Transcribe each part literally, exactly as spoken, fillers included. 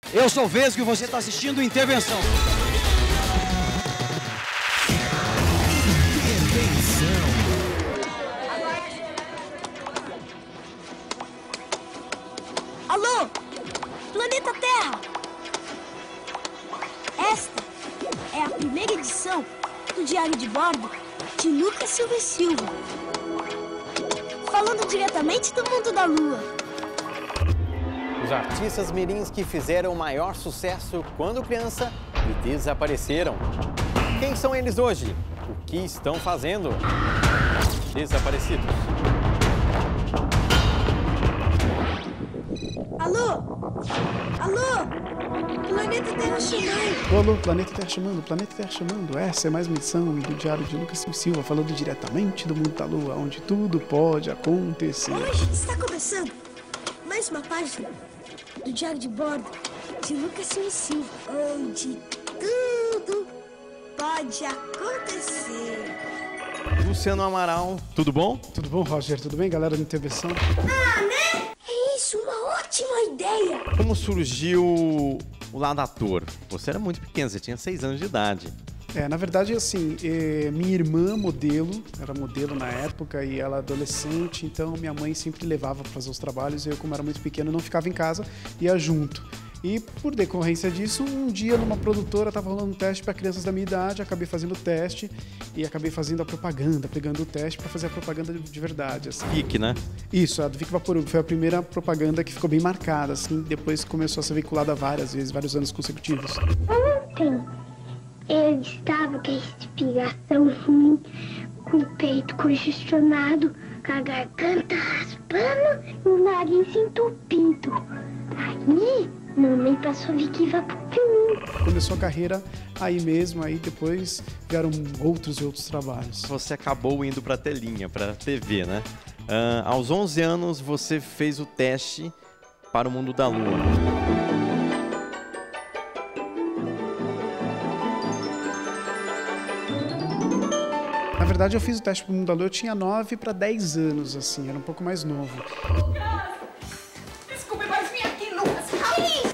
Eu sou o Vesgo e você está assistindo Intervenção. Alô? Planeta Terra! Esta é a primeira edição do Diário de Bordo de Lucas Silva e Silva. Falando diretamente do mundo da Lua. Os artistas mirins que fizeram o maior sucesso quando criança e desapareceram. Quem são eles hoje? O que estão fazendo? Desaparecidos. Alô? Alô? Planeta Terra chamando. Alô, Planeta Terra chamando, Planeta Terra chamando. Essa é mais uma edição do Diário de Lucas Silva e Silva, falando diretamente do mundo da Lua, onde tudo pode acontecer. Hoje está começando mais uma página do Diário de Bordo de Lucas Silva e Silva, onde tudo pode acontecer. Luciano Amaral, tudo bom? Tudo bom, Roger? Tudo bem, galera da Intervenção? Ah, né? É isso, uma ótima ideia. Como surgiu o lado ator? Você era muito pequeno, você tinha seis anos de idade. É, na verdade, assim, é, minha irmã modelo, era modelo na época e ela adolescente, então minha mãe sempre levava para fazer os trabalhos e eu, como era muito pequeno, não ficava em casa, ia junto. E por decorrência disso, um dia numa produtora estava rolando um teste para crianças da minha idade, acabei fazendo o teste e acabei fazendo a propaganda, pegando o teste para fazer a propaganda de verdade. Assim. Vic, né? Isso, a do Vic Vaporub foi a primeira propaganda que ficou bem marcada, assim, depois começou a ser veiculada várias vezes, vários anos consecutivos. Ontem eu estava com a respiração ruim, com o peito congestionado, com a garganta raspando e o nariz entupido. Aí, mamãe passou Vic Vaporub. Começou a carreira aí mesmo, aí depois vieram outros e outros trabalhos. Você acabou indo para a telinha, para a T V, né? Uh, aos onze anos, você fez o teste para o mundo da Lua. Na verdade, eu fiz o teste para o mundo da Lua, eu tinha nove para dez anos, assim, era um pouco mais novo. Desculpe, mas vem aqui, Lucas. Ai!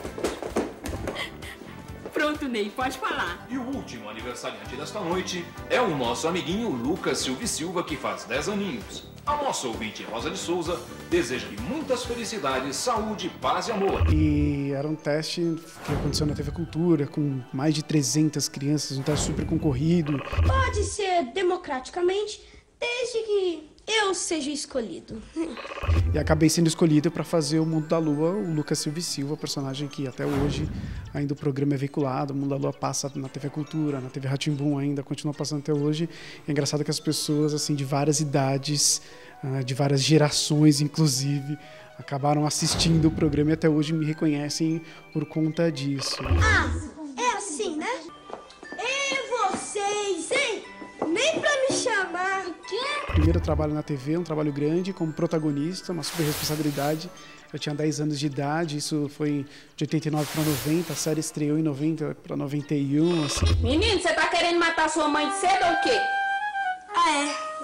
Pronto, Ney, pode falar. E o último aniversariante desta noite é o nosso amiguinho Lucas Silva e Silva, que faz dez aninhos. A nossa ouvinte Rosa de Souza deseja-lhe muitas felicidades, saúde, paz e amor. E era um teste que aconteceu na T V Cultura, com mais de trezentas crianças, um teste super concorrido. Pode ser democraticamente, desde que eu seja escolhido. E acabei sendo escolhido para fazer o Mundo da Lua, o Lucas Silva e Silva, personagem que até hoje ainda o programa é veiculado. O Mundo da Lua passa na T V Cultura, na T V Rá-Tim-Bum ainda, continua passando até hoje. É engraçado que as pessoas assim de várias idades, de várias gerações, inclusive, acabaram assistindo o programa e até hoje me reconhecem por conta disso. Ah, é assim, né? E vocês, hein? Nem pra me chamar. Quê? Primeiro trabalho na T V, um trabalho grande, como protagonista, uma super responsabilidade. Eu tinha dez anos de idade, isso foi de oitenta e nove para noventa, a série estreou em noventa para noventa e um. Assim. Menino, você tá querendo matar sua mãe de cedo ou o quê? Ah, é?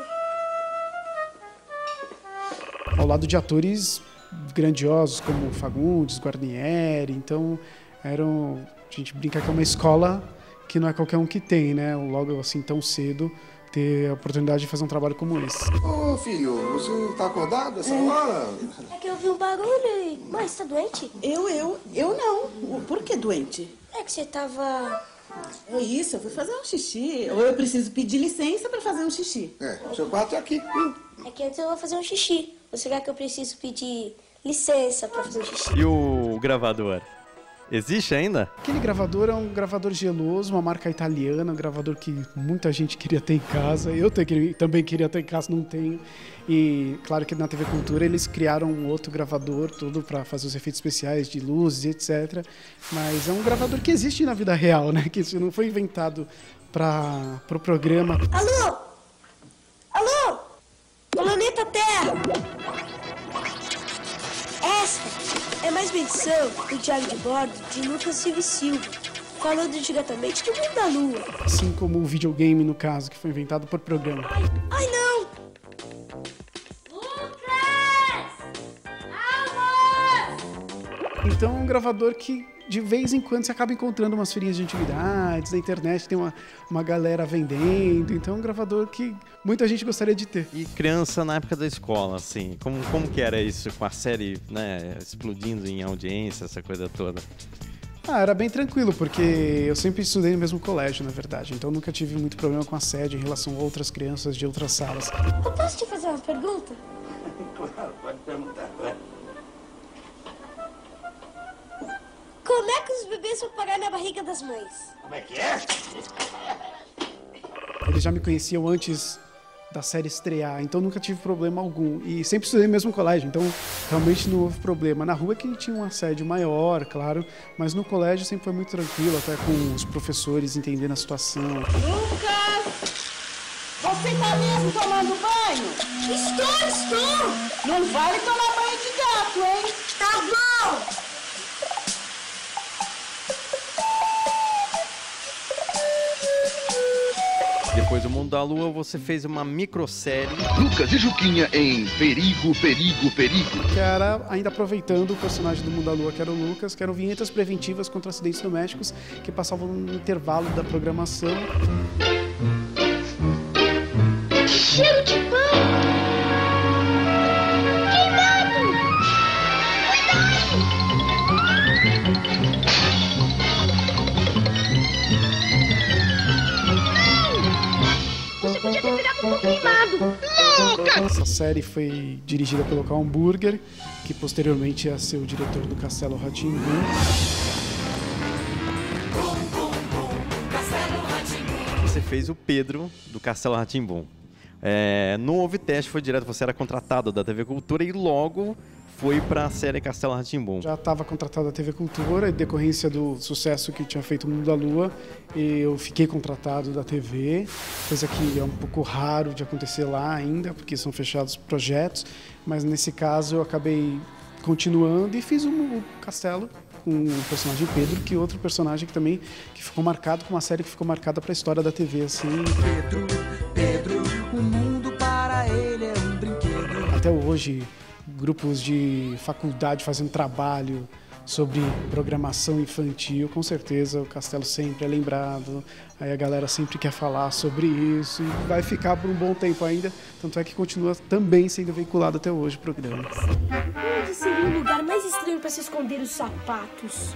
Ao lado de atores grandiosos como Fagundes, Guarnieri, então eram, a gente brinca que é uma escola que não é qualquer um que tem, né? Logo assim tão cedo ter a oportunidade de fazer um trabalho como esse. Ô filho, você tá acordado essa hora? É que eu vi um barulho e... Mãe, você tá doente? Eu, eu, eu não. Por que doente? É que você tava... É isso, eu fui fazer um xixi. Ou eu preciso pedir licença pra fazer um xixi. É, o seu quarto é aqui. Hum. É que antes eu vou fazer um xixi. Ou será que eu preciso pedir licença pra fazer um xixi? E o gravador? Existe ainda? Aquele gravador é um gravador geloso, uma marca italiana, um gravador que muita gente queria ter em casa. Eu também queria ter em casa, não tenho. E claro que na T V Cultura eles criaram um outro gravador, tudo para fazer os efeitos especiais de luzes, etcétera. Mas é um gravador que existe na vida real, né? Que isso não foi inventado para o pro programa. Alô? Alô? Planeta Terra! Esta é mais uma edição do Diário de Bordo de Lucas Silva e Silva, falando diretamente do mundo da Lua. Assim como o videogame, no caso, que foi inventado por programa. Ai, ai não! Lucas! Almoço! Então é um gravador que de vez em quando você acaba encontrando umas feirinhas de antiguidades, na internet tem uma, uma galera vendendo, então é um gravador que muita gente gostaria de ter. E criança na época da escola, assim, como, como que era isso com a série, né, explodindo em audiência, essa coisa toda? Ah, era bem tranquilo, porque eu sempre estudei no mesmo colégio, na verdade, então nunca tive muito problema com assédio em relação a outras crianças de outras salas. Eu posso te fazer uma pergunta? Claro, pode perguntar, vai. Como é que os bebês vão parar na barriga das mães? Como é que é? Eles já me conheciam antes da série estrear, então nunca tive problema algum. E sempre estudei no mesmo colégio, então realmente não houve problema. Na rua que tinha um assédio maior, claro, mas no colégio sempre foi muito tranquilo, até com os professores entendendo a situação. Lucas! Você tá mesmo tomando banho? Estou, estou! Não vale tomar banho de gato, hein? Tá bom! Depois do Mundo da Lua, você fez uma microsérie. Lucas e Juquinha em Perigo, Perigo, Perigo. Que era ainda aproveitando o personagem do Mundo da Lua, que era o Lucas, que eram vinhetas preventivas contra acidentes domésticos que passavam no intervalo da programação. Cheiro de pão! Queimado! Você podia ter virado um pão queimado! Essa série foi dirigida pelo Carl Burger, que posteriormente ia ser o diretor do Castelo Rá-Tim-Bum. Você fez o Pedro do Castelo Rá-Tim-Bum. É, não houve teste, foi direto, você era contratado da T V Cultura e logo foi para a série Castelo Rá-Tim-Bum. Já estava contratado da T V Cultura, em decorrência do sucesso que tinha feito o Mundo da Lua, eu fiquei contratado da T V, coisa que é um pouco raro de acontecer lá ainda, porque são fechados projetos, mas nesse caso eu acabei continuando e fiz o, o Castelo com o personagem Pedro, que é outro personagem que também que ficou marcado, com uma série que ficou marcada para a história da T V, assim. Pedro, Pedro, o mundo para ele é um brinquedo. Até hoje, grupos de faculdade fazendo trabalho sobre programação infantil, com certeza o Castelo sempre é lembrado, aí a galera sempre quer falar sobre isso e vai ficar por um bom tempo ainda, tanto é que continua também sendo veiculado até hoje o programa. Onde seria o lugar mais estranho para se esconder os sapatos?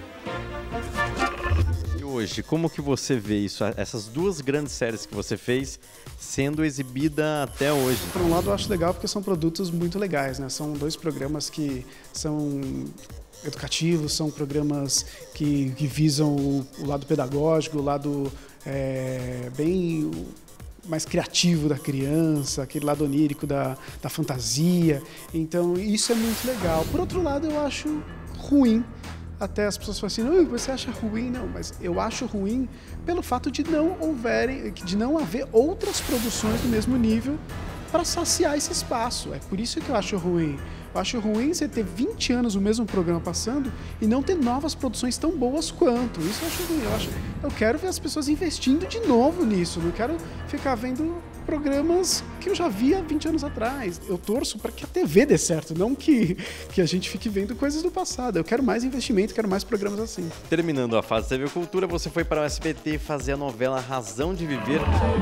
E hoje, como que você vê isso, essas duas grandes séries que você fez sendo exibida até hoje? Por um lado eu acho legal porque são produtos muito legais, né? São dois programas que são educativos, são programas que, que visam o, o lado pedagógico, o lado é, bem mais criativo da criança, aquele lado onírico da, da fantasia. Então isso é muito legal. Por outro lado eu acho ruim, até as pessoas falam assim, não, você acha ruim? Não, mas eu acho ruim pelo fato de não houverem, de não haver outras produções do mesmo nível para saciar esse espaço. É por isso que eu acho ruim. Eu acho ruim você ter vinte anos o mesmo programa passando e não ter novas produções tão boas quanto. Isso eu acho ruim. Eu, acho, eu quero ver as pessoas investindo de novo nisso. Não quero ficar vendo programas que eu já vi há vinte anos atrás. Eu torço para que a T V dê certo, não que, que a gente fique vendo coisas do passado. Eu quero mais investimento, quero mais programas assim. Terminando a fase T V Cultura, você foi para o S B T fazer a novela Razão de Viver.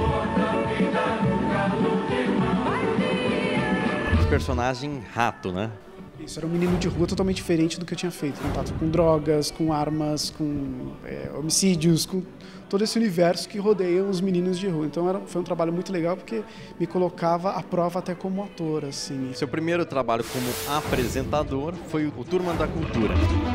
Personagem Rato, né? Isso, era um menino de rua totalmente diferente do que eu tinha feito. Contato com drogas, com armas, com é, homicídios, com todo esse universo que rodeia os meninos de rua. Então era, foi um trabalho muito legal porque me colocava à prova até como ator, assim. Seu primeiro trabalho como apresentador foi o Turma da Cultura.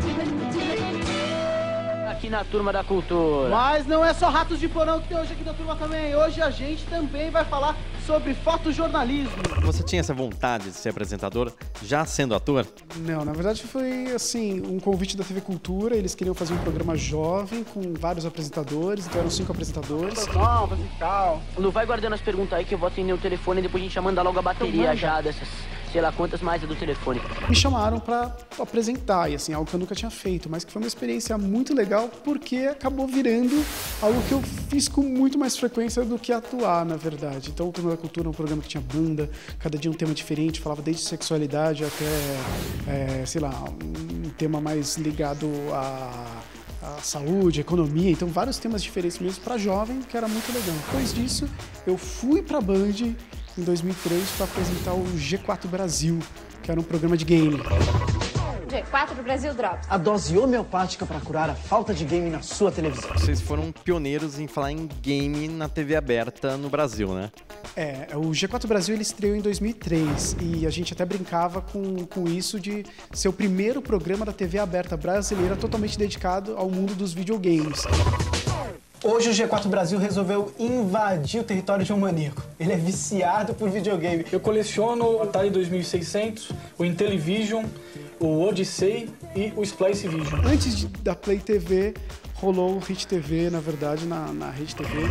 Aqui na Turma da Cultura. Mas não é só Ratos de Porão que tem hoje aqui na turma também. Hoje a gente também vai falar sobre fotojornalismo. Você tinha essa vontade de ser apresentador já sendo ator? Não, na verdade foi assim, um convite da T V Cultura. Eles queriam fazer um programa jovem com vários apresentadores, então eram cinco apresentadores. Não vai guardando as perguntas aí que eu vou atender o telefone e depois a gente já manda logo a bateria já dessas sei lá quantas mais do telefone. Me chamaram para apresentar, e assim, algo que eu nunca tinha feito, mas que foi uma experiência muito legal porque acabou virando algo que eu fiz com muito mais frequência do que atuar, na verdade. Então, o Turma da Cultura é um programa que tinha banda, cada dia um tema diferente, falava desde sexualidade até, é, sei lá, um tema mais ligado a... a saúde, a economia, então vários temas diferentes mesmo para jovem, que era muito legal. Depois disso, eu fui para a Band em dois mil e três para apresentar o G quatro Brasil, que era um programa de game. G quatro Brasil Drops. A dose homeopática para curar a falta de game na sua televisão. Vocês foram pioneiros em falar em game na T V aberta no Brasil, né? É, o G quatro Brasil ele estreou em dois mil e três e a gente até brincava com, com isso de ser o primeiro programa da T V aberta brasileira totalmente dedicado ao mundo dos videogames. Hoje o G quatro Brasil resolveu invadir o território de um maníaco. Ele é viciado por videogame. Eu coleciono o Atari dois mil e seiscentos, o Intellivision, o Odyssey e o Splice Vision. Antes de, da Play T V, rolou o Hit T V, na verdade, na, na Rede T V.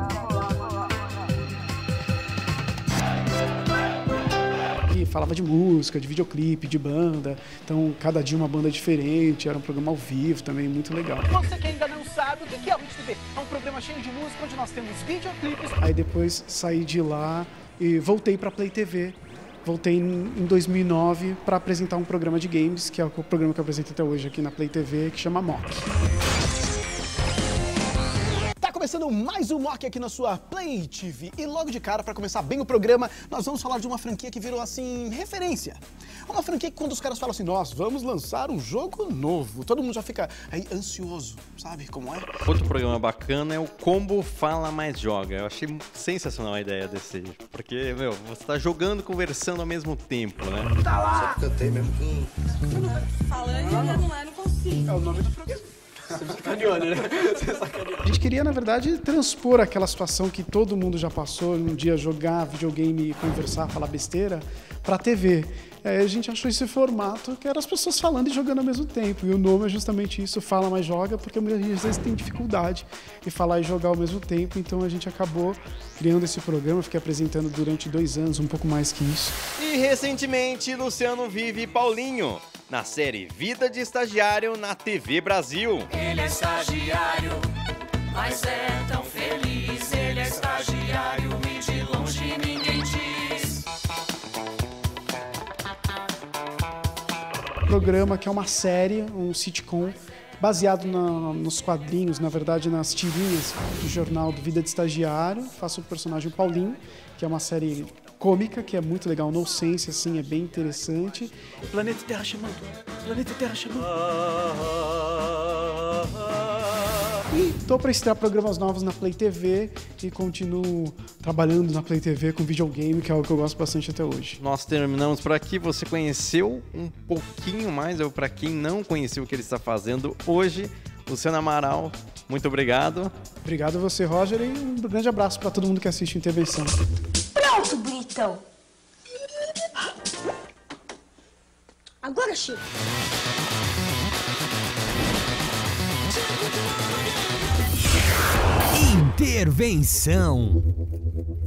Que falava de música, de videoclipe, de banda. Então, cada dia uma banda diferente, era um programa ao vivo também, muito legal. Você que ainda não sabe o que é o Hit T V, é um programa cheio de música, onde nós temos videoclipes. Aí depois saí de lá e voltei para Play T V. Voltei em dois mil e nove para apresentar um programa de games, que é o programa que eu apresento até hoje aqui na Play T V, que chama Mock. Tá começando mais um Mock aqui na sua Play T V. E logo de cara, para começar bem o programa, nós vamos falar de uma franquia que virou, assim, referência. Uma franquia que quando os caras falam assim, nós vamos lançar um jogo novo, todo mundo já fica aí ansioso, sabe como é? Outro programa bacana é o Combo Fala Mais Joga. Eu achei sensacional a ideia desse, porque, meu, você tá jogando e conversando ao mesmo tempo, né? Tá lá! Só porque eu tenho mesmo que... Falando, não é, não consigo. É o nome do programa. Você sacaneou, né? Você sacaneou. A gente queria, na verdade, transpor aquela situação que todo mundo já passou, um dia jogar videogame, conversar, falar besteira, pra T V. É, a gente achou esse formato que era as pessoas falando e jogando ao mesmo tempo. E o nome é justamente isso, Fala Mais Joga, porque muitas vezes tem dificuldade em falar e jogar ao mesmo tempo. Então a gente acabou criando esse programa, fiquei apresentando durante dois anos, um pouco mais que isso. E recentemente, Luciano Vive e Paulinho, na série Vida de Estagiário na T V Brasil. Ele é estagiário, mas é tão feliz. Ele é estagiário e de longe ninguém diz. Programa que é uma série, um sitcom, baseado na, nos quadrinhos, na verdade nas tirinhas do jornal do Vida de Estagiário. Faço o personagem Paulinho, que é uma série cômica, que é muito legal, no sense, assim, é bem interessante. Planeta Terra chamando, Planeta Terra chamando. E tô para estrear programas novos na Play T V e continuo trabalhando na Play T V com videogame, que é algo que eu gosto bastante até hoje. Nós terminamos por aqui. Você conheceu um pouquinho mais, ou para quem não conheceu o que ele está fazendo hoje, Luciano Amaral, muito obrigado. Obrigado a você, Roger, e um grande abraço para todo mundo que assiste Intervenção. Pronto, bonitão. Agora chega. Intervenção.